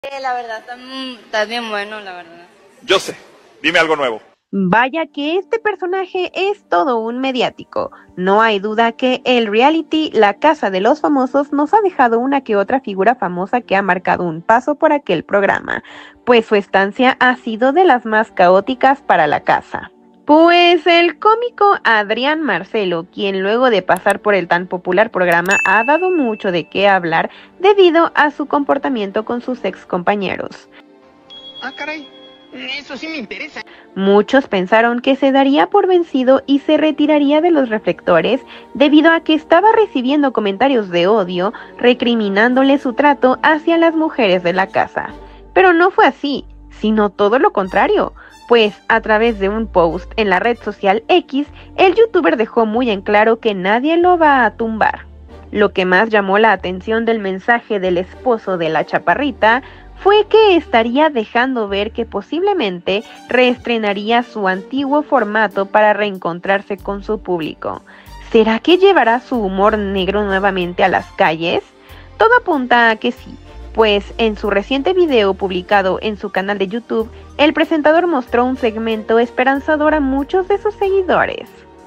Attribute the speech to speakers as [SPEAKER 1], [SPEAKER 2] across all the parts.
[SPEAKER 1] La verdad, está bien bueno, la verdad.
[SPEAKER 2] Yo sé, dime algo nuevo.
[SPEAKER 3] Vaya que este personaje es todo un mediático. No hay duda que el reality La Casa de los Famosos nos ha dejado una que otra figura famosa que ha marcado un paso por aquel programa, pues su estancia ha sido de las más caóticas para la casa. Pues el cómico Adrián Marcelo, quien luego de pasar por el tan popular programa ha dado mucho de qué hablar debido a su comportamiento con sus ex compañeros.
[SPEAKER 4] Ah, caray, eso sí me interesa.
[SPEAKER 3] Muchos pensaron que se daría por vencido y se retiraría de los reflectores debido a que estaba recibiendo comentarios de odio recriminándole su trato hacia las mujeres de la casa. Pero no fue así, sino todo lo contrario, pues a través de un post en la red social X, el youtuber dejó muy en claro que nadie lo va a tumbar. Lo que más llamó la atención del mensaje del esposo de la chaparrita fue que estaría dejando ver que posiblemente reestrenaría su antiguo formato para reencontrarse con su público. ¿Será que llevará su humor negro nuevamente a las calles? Todo apunta a que sí, pues en su reciente video publicado en su canal de YouTube, el presentador mostró un segmento esperanzador a muchos de sus seguidores.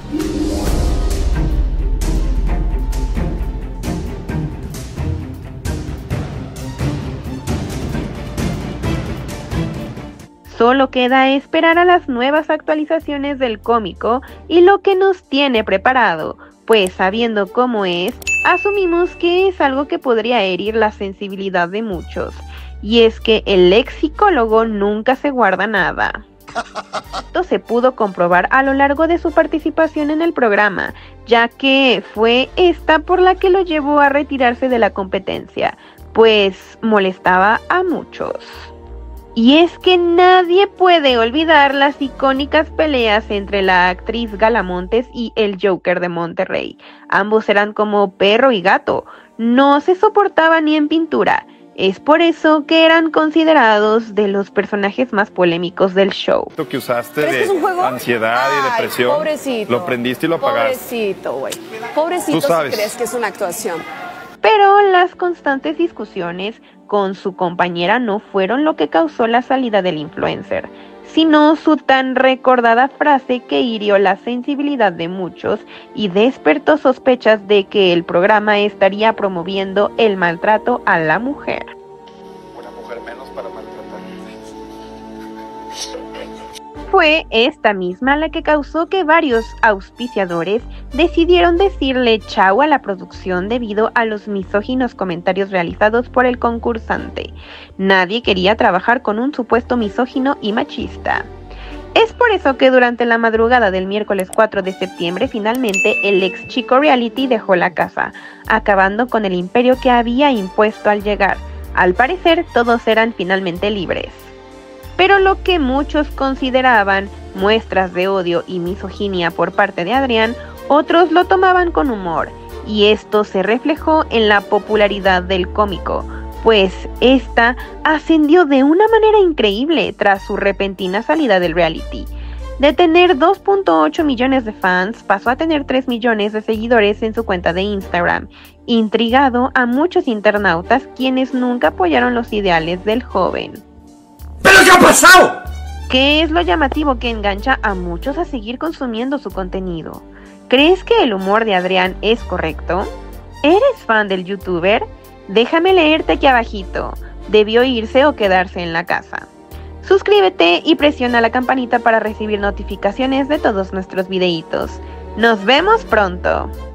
[SPEAKER 3] Solo queda esperar a las nuevas actualizaciones del cómico y lo que nos tiene preparado, pues sabiendo cómo es, asumimos que es algo que podría herir la sensibilidad de muchos. Y es que el ex psicólogo nunca se guarda nada. Esto se pudo comprobar a lo largo de su participación en el programa, ya que fue esta por la que lo llevó a retirarse de la competencia, pues molestaba a muchos. Y es que nadie puede olvidar las icónicas peleas entre la actriz Gala Montes y el Joker de Monterrey. Ambos eran como perro y gato, no se soportaban ni en pintura. Es por eso que eran considerados de los personajes más polémicos del show.
[SPEAKER 2] Lo que usaste
[SPEAKER 5] ¿Crees que es un juego?
[SPEAKER 2] ansiedad y depresión,
[SPEAKER 5] pobrecito.
[SPEAKER 2] lo prendiste y lo apagaste.
[SPEAKER 5] Pobrecito, güey. Pobrecito si crees que es una actuación.
[SPEAKER 3] Pero las constantes discusiones con su compañera no fueron lo que causó la salida del influencer, sino su tan recordada frase que hirió la sensibilidad de muchos y despertó sospechas de que el programa estaría promoviendo el maltrato a la mujer.
[SPEAKER 2] Una mujer menos para maltratar.
[SPEAKER 3] Fue esta misma la que causó que varios auspiciadores decidieron decirle chau a la producción debido a los misóginos comentarios realizados por el concursante. Nadie quería trabajar con un supuesto misógino y machista. Es por eso que durante la madrugada del miércoles 4 de septiembre finalmente el ex chico reality dejó la casa, acabando con el imperio que había impuesto al llegar. Al parecer todos eran finalmente libres. Pero lo que muchos consideraban muestras de odio y misoginia por parte de Adrián, otros lo tomaban con humor, y esto se reflejó en la popularidad del cómico, pues esta ascendió de una manera increíble tras su repentina salida del reality. De tener 2.8 millones de fans, pasó a tener 3 millones de seguidores en su cuenta de Instagram, intrigado a muchos internautas quienes nunca apoyaron los ideales del joven.
[SPEAKER 4] ¿Pero qué ha pasado?
[SPEAKER 3] ¿Qué es lo llamativo que engancha a muchos a seguir consumiendo su contenido? ¿Crees que el humor de Adrián es correcto? ¿Eres fan del youtuber? Déjame leerte aquí abajito. ¿Debió irse o quedarse en la casa? Suscríbete y presiona la campanita para recibir notificaciones de todos nuestros videitos. ¡Nos vemos pronto!